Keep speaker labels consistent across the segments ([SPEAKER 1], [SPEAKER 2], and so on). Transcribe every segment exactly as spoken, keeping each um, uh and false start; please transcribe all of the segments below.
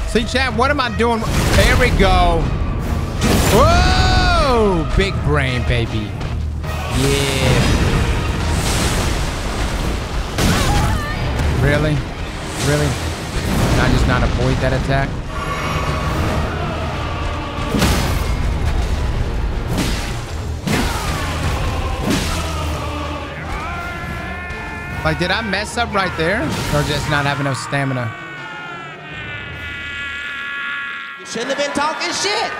[SPEAKER 1] See, chat, what am I doing? There we go. Whoa! Big brain, baby. Yeah. Really? Really? Can I just not avoid that attack? Like, did I mess up right there? Or just not have enough stamina?
[SPEAKER 2] You shouldn't have been talking shit.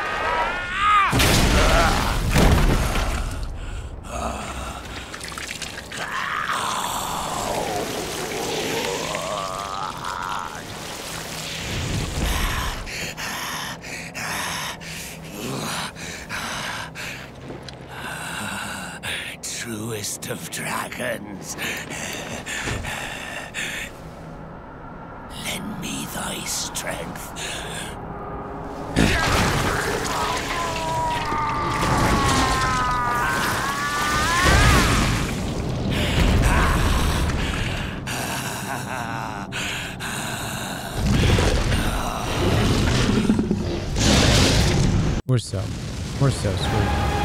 [SPEAKER 3] Truest of dragons. Lend me thy strength.
[SPEAKER 1] We're so, we're so sweet.